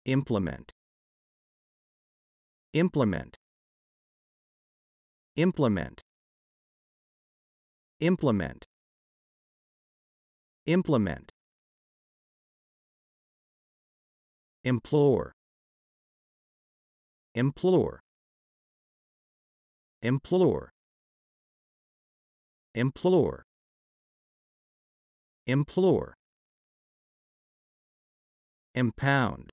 implement, implement, implement, implement, implement, implore, implore, implore, implore, implore, impound,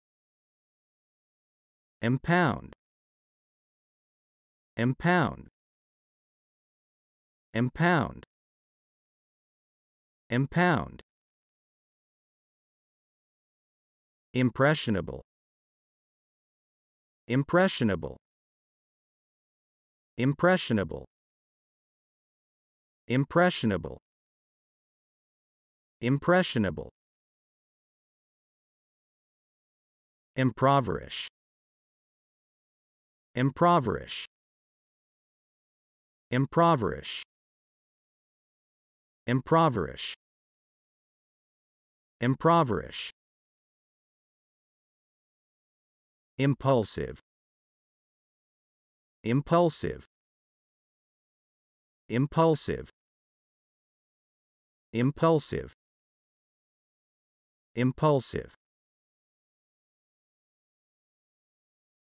impound, impound, impound, impound, impressionable, impressionable, impressionable, impressionable, impressionable, impoverish, impoverish, impoverish, impoverish, impoverish, impulsive, impulsive, impulsive, impulsive, impulsive,